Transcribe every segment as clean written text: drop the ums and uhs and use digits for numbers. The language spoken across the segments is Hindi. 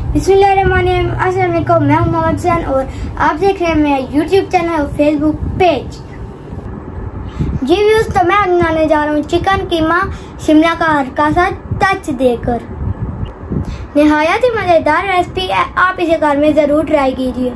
बिस्मिल्लाहिर्रहमानिर्रहीम। अस्सलाम वालेकुम, मैं हूं मोहम्मद सैन और आप देख रहे हैं मेरा यूट्यूब चैनल और फेसबुक पेज। जी व्यूज, तो मैं बनाने जा रहा हूँ चिकन कीमा शिमला का हल्का सा टच देकर। निहायत ही मजेदार रेसिपी है, आप इसे घर में जरूर ट्राई कीजिए।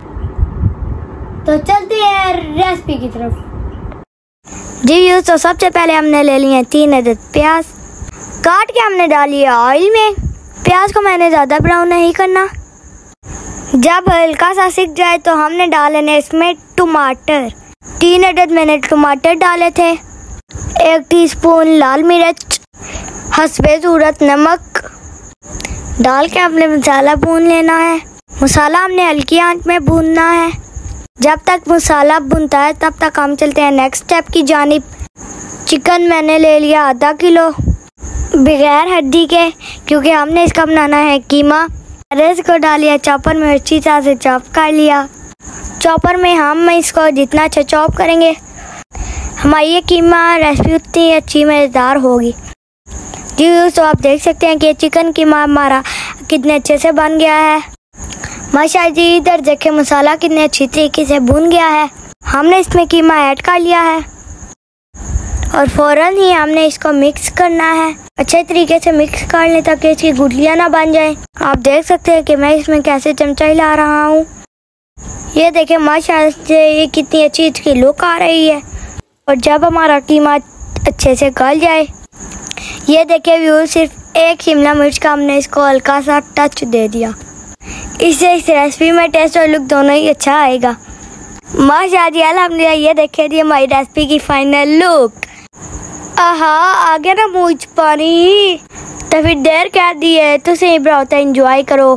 तो चलते हैं रेसिपी की तरफ। जी व्यूज, तो सबसे पहले हमने ले लिए 3 अदद प्याज, काट के हमने डाली है ऑयल में। प्याज को मैंने ज़्यादा ब्राउन नहीं करना। जब हल्का सा सिक जाए तो हमने डालने इसमें टमाटर। 3 अदद मैंने टमाटर डाले थे। 1 टीस्पून लाल मिर्च, हस्बे ज़रूरत नमक डाल के हमने मसाला भून लेना है। मसाला हमने हल्की आंच में भूनना है। जब तक मसाला भुनता है तब तक हम चलते हैं नेक्स्ट स्टेप की जानिब। चिकन मैंने ले लिया आधा किलो बगैर हड्डी के, क्योंकि हमने इसका बनाना है कीमा। इसको डालिए चॉपर में, अच्छी तरह से चॉप कर लिया। चॉपर में हम इसको जितना अच्छा चॉप करेंगे हमारी ये कीमा रेसिपी उतनी अच्छी मज़ेदार होगी। जी तो आप देख सकते हैं कि चिकन कीमा हमारा कितने अच्छे से बन गया है। माशाअल्लाह जी, इधर देखें मसाला कितने अच्छी तरीके से भून गया है। हमने इसमें कीमा ऐड कर लिया है और फ़ौरन ही हमने इसको मिक्स करना है। अच्छे तरीके से मिक्स कर लें ताकि इसकी गुठलियाँ ना बन जाएं। आप देख सकते हैं कि मैं इसमें कैसे चमचा हिला रहा हूँ। ये देखें माशाअल्लाह से ये कितनी अच्छी इसकी लुक आ रही है। और जब हमारा कीमा अच्छे से गल जाए, ये देखें व्यू, सिर्फ 1 शिमला मिर्च का हमने इसको हल्का सा टच दे दिया। इससे इस रेसिपी में टेस्ट और लुक दोनों ही अच्छा आएगा। माशाअल्लाह अल्हम्दुलिल्लाह, ये देखें जी हमारी रेसिपी की फाइनल लुक। आहा, आ गया ना मुँह च पानी। तो फिर देर कर दी है, तुसी बहुत इंजॉय करो।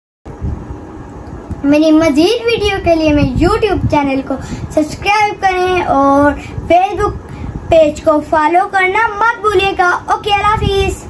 मेरी मज़ीद वीडियो के लिए मेरे यूट्यूब चैनल को सब्सक्राइब करें और फेसबुक पेज को फॉलो करना मत भूलिएगा। ओके, अल्लाह हाफिज़।